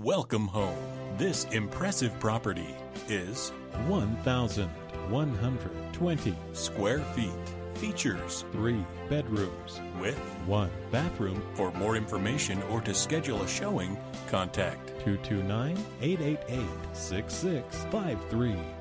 Welcome home. This impressive property is 1,120 square feet. Features 3 bedrooms with 1 bathroom. For more information or to schedule a showing, contact 229-888-6653.